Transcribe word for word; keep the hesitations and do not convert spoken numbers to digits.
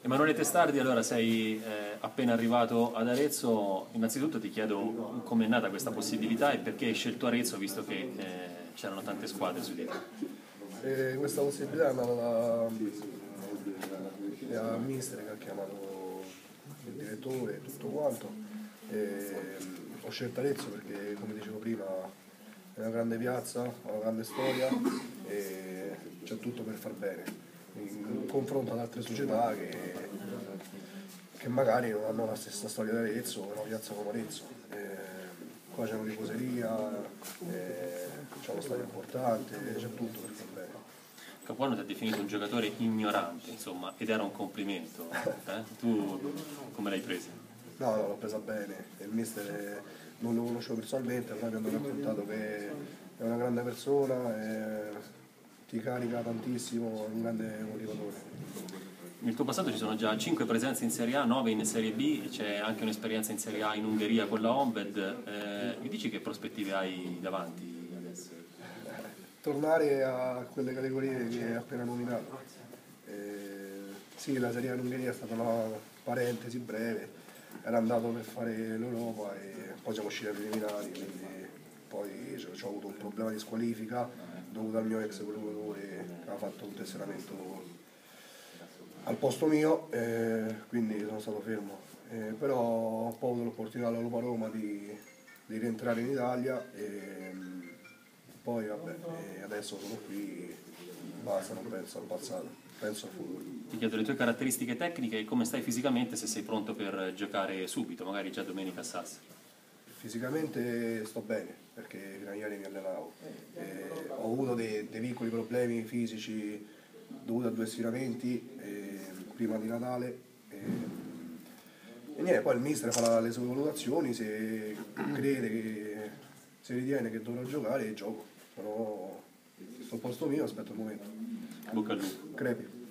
Emanuele Testardi, allora sei eh, appena arrivato ad Arezzo, innanzitutto ti chiedo come è nata questa possibilità e perché hai scelto Arezzo visto che eh, c'erano tante squadre su di te. E questa possibilità è nata da, da mister che ha chiamato il direttore e tutto quanto. E, ho scelto Arezzo perché, come dicevo prima, è una grande piazza, ha una grande storia e c'è tutto per far bene. In confronto ad altre società che, che magari non hanno la stessa storia di Arezzo, una piazza come Arezzo. E qua c'è una tifoseria, c'è uno stadio importante, c'è tutto per far bene. Capuano ti ha definito un giocatore ignorante, insomma, ed era un complimento. Eh? Tu come l'hai presa? No, no, l'ho presa bene. Il mister è, non lo conoscevo personalmente, però mi hanno raccontato che è una grande persona, e ti carica tantissimo, è un grande motivatore. Nel tuo passato ci sono già cinque presenze in Serie A, nove in Serie B, c'è anche un'esperienza in Serie A in Ungheria con la Honved. Eh, mi dici che prospettive hai davanti adesso? Tornare a quelle categorie che hai appena nominato. Eh, sì, la Serie A in Ungheria è stata una parentesi breve, era andato per fare l'Europa e poi siamo usciti ai preliminari, quindi poi ho avuto un problema di squalifica dovuto al mio ex collaboratore che ha fatto un tesseramento al posto mio, eh, quindi sono stato fermo. Eh, però ho poi avuto l'opportunità all'Europa Roma di, di rientrare in Italia e poi vabbè, e adesso sono qui, basta, non penso al passato, penso al futuro. Ti chiedo le tue caratteristiche tecniche e come stai fisicamente, se sei pronto per giocare subito, magari già domenica a Sassari. Fisicamente sto bene, perché fino a ieri mi allenavo. Eh, ho avuto dei, dei piccoli problemi fisici dovuti a due stiramenti eh, prima di Natale. Eh, e niente, poi il mister farà le sue valutazioni, se crede che, se ritiene che dovrò giocare, gioco. Però sto al posto mio, aspetto il momento. Bocca al lupo. Crepi.